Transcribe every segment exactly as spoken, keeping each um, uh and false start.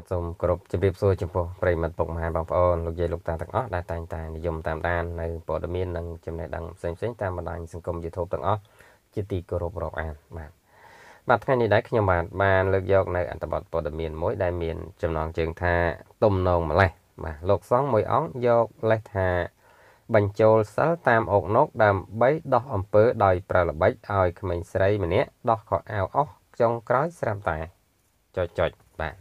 សូមគោរពជម្រាបសួរចំពោះប្រិយមិត្តពុកម៉ែបងប្អូនលោកយាយលោកតាទាំងអស់ដែលតែងតែនិយមតាមដាននៅព័ត៌មាននិងចំណេះដឹងផ្សេងៗតាមបណ្ដាញសង្គម YouTube ទាំងអស់ជាទីគោរពរាប់អានបាទបាទថ្ងៃនេះដែរខ្ញុំបាទបានលើកយកនៅអត្ថបទព័ត៌មានមួយដែលមានចំណងជើងថាទំនងម្លេះបាទលោកសង្ឃមួយអង្គយកលេសថាបញ្ចូលសិលតាមអុកណុកដើម្បីដោះអំពើដោយប្រើល្បិចឲ្យក្មេងស្រីម្នាក់ដោះខោអាវអស់ចុងក្រោយស្រាប់តែចុចចុចបាទ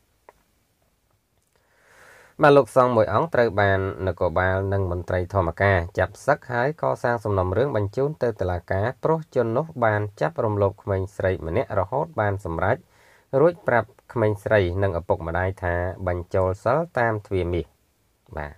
បាទលោកសង្ឃមួយអង្គត្រូវបាននគរបាលនិងមន្ត្រីធម្មការចាប់សឹកហើយកសាងសំណុំរឿងបញ្ជូនទៅតុលាការព្រោះជននោះបានចាប់រំលោភក្មេងស្រីម្នាក់រហូតបានសម្រេចរួចប្រាប់ក្មេងស្រីនិងឪពុកម្ដាយថាបញ្ចូលសិលតាមទ្វារមាសបាទ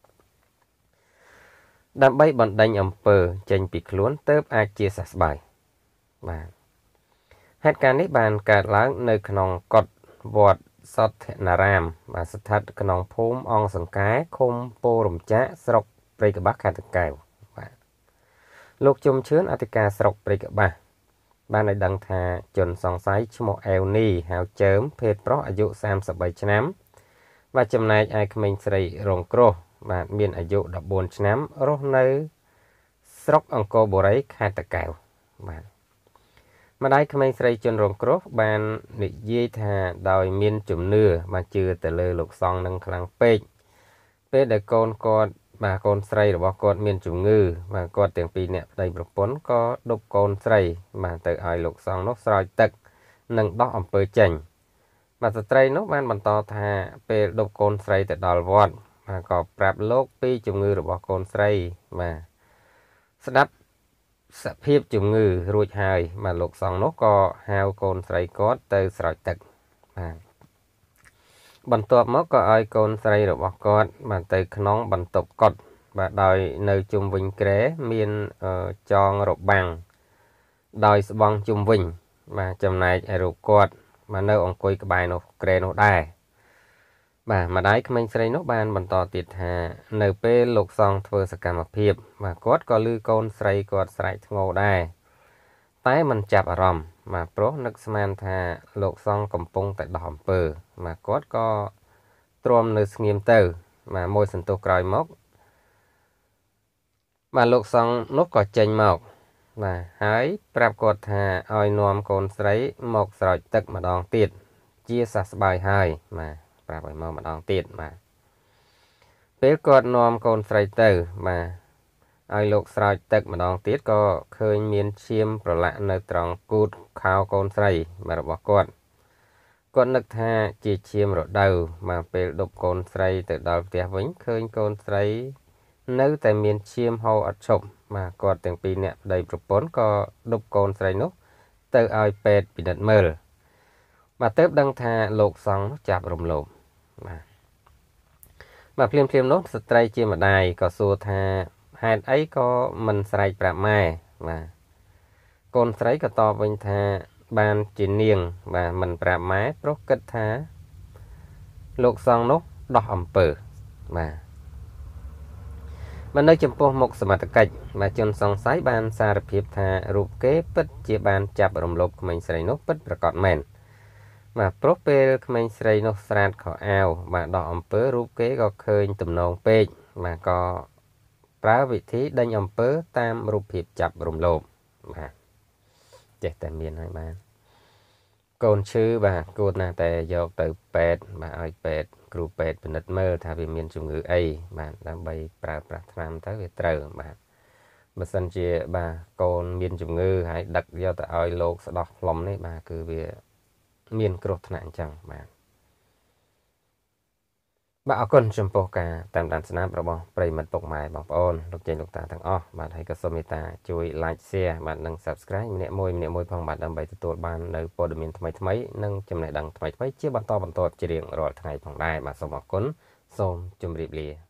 ដើម្បីបណ្ដេញអំពើចេញពីខ្លួនទើបអាចជាសះស្បើយបាទហេតុការណ៍នេះបានកើតឡើងនៅក្នុងកុដិវត្តសទ្ធនារាមបាទស្ថិតក្នុងភូមិអង្គសង្កែឃុំពោរំចាក់ស្រុកព្រៃកបាស់ខេត្តតាកែវបាទលោកជុំឈឿនអធិការស្រុកព្រៃកបាស់បានឲ្យដឹងថាជនសង្ស័យឈ្មោះអេវនីហៅចើមភេទប្រុសអាយុសាមសិបបីឆ្នាំបាទចំណែកឯក្មេងស្រីរងគ្រោះបាទមានអាយុដប់បួនឆ្នាំរស់នៅស្រុកអង្គរបូរីខេត្តតាកែវបាទម្ដាយក្មេងស្រីជនរងគ្រោះបាននិយាយថាដោយមានជំនឿបាទជឿទៅលើលោកសង្ឃនឹងខ្លាំងពេកពេលដែលកូនគាត់បាទកូនស្រីរបស់គាត់មានជំងឺបាទគាត់ទាំងពីរនាក់ប្តីប្រពន្ធក៏ដប់កូនស្រីបាទទៅឲ្យលោកសង្ឃនោះស្រោចទឹកនិងដោះអំពើចេញបាទស្ត្រីនោះបានបន្តថាពេលដប់កូនស្រីទៅដល់វត្តបាទក៏ប្រាប់លោកពីជំងឺរបស់កូនស្រីបាទស្ដាប់សភាពជំងឺរួចហើយបាទលោកសង្ឃនោះក៏ហៅកូនស្រីគាត់ទៅស្រោចទឹកបាទបន្ទាប់មកក៏ឲ្យកូនស្រីរបស់គាត់បាទទៅក្នុងបន្ទប់កុដិបាទដោយនៅជុំវិញគ្រែមានចងរបាំងដោយស្បង់ជុំវិញបាទចំណែកឯរូបគាត់បាទនៅអង្គុយក្បែរនោះគ្រែនោះដែរបាទម្ដាយក្មេងស្រីនោះបានបន្តទៀតថានៅពេលលោកសង្ឃធ្វើសកម្មភាពបាទគាត់ក៏ឮកូនស្រីគាត់ស្រែកធ្ងោដែរតែមិនចាប់អារម្មណ៍បាទព្រោះនឹកស្មានថាលោកសង្ឃកំពុងតែដោះអំពើបាទគាត់ក៏ទ្រាំនៅស្ងៀមទៅបាទមួយសន្ទុះក្រោយមកបាទលោកសង្ឃនោះក៏ចេញមកបាទហើយប្រាប់គាត់ថាឲ្យនាំកូនស្រីមកស្រោចទឹកម្ដងទៀតជាសះស្បើយហើយបាទប្រាប់ឲ្យមកម្ដងទៀតបាទពេលគាត់នាំកូនស្រីទៅបាទឲ្យលោកស្រោចទឹកម្ដងទៀតក៏ឃើញមានឈាមប្រឡាក់នៅត្រង់គូតខោកូនស្រីបាទរបស់គាត់គាត់នឹកថាជាឈាមរដូវបាទពេលដប់កូនស្រីទៅដល់ផ្ទះវិញឃើញកូនស្រីនៅតែមានឈាមហូរអត់ឈប់បាទគាត់ទាំងពីរនាក់ប្តីប្រពន្ធក៏ដប់កូនស្រីនោះទៅឲ្យពេទ្យពិនិត្យមើលបាទទើបដឹងថាលោកសង្ឃនោះចាប់រំលោភបាទបាទភ្លាមភ្លាមនោះស្ត្រីជាម្ដាយក៏សួរថាហេតុអីក៏មិនស្រែកប្រាប់ម៉ែបាទកូនស្រីក៏តបវិញថាបានជានាងបាទមិនប្រាប់ម៉ែព្រោះគិតថាលោកសង្ឃនោះដោះអំពើបាទមកនៅចំពោះមុខសមត្ថកិច្ចបាទជនសង្ស័យបានសារភាពថារូបគេពិតជាបានចាប់រំលោភក្មេងស្រីនោះពិតប្រាកដមែនបាទព្រោះពេលក្មេងស្រីនោះស្រាតខោអាវបាទដោះអំពើរូបគេក៏ឃើញទំនងពេកបាទក៏ប្រើវិធីដេញអំពើតាមរូបភាពចាប់រំលោភបាទចេះតែមានហើយបាទកូនឈឺបាទគួរណាស់តែយកទៅពេទ្យបាទឲ្យពេទ្យគ្រូពេទ្យពិនិត្យមើលថាវាមានជំងឺអីបាទដើម្បីប្រើប្រាស់ថ្នាំទៅវាត្រូវបាទបើសិនជាបាទកូនមានជំងឺហើយដឹកយកទៅឲ្យលោកស្ដោះផ្លុំនេះបាទគឺវាមានគ្រោះថ្នាក់អញ្ចឹងបាទបាទអរគុណចំពោះការតាមដានស្នាប់របស់ប្រិយមិត្តពុកម៉ែបងប្អូនលោកជ័យលោកតាទាំងអស់បាទហើយក៏សូមមេត្តាជួយ like share បាទនិង subscribe ម្នាក់មួយម្នាក់មួយផងបាទដើម្បីទទួលបាននៅព័ត៌មានថ្មីថ្មីនិងចំណេះដឹងថ្មីថ្មីជាបន្តបន្ទាប់ជារៀងរាល់ថ្ងៃផងដែរបាទសូមអរគុណសូមជម្រាបលា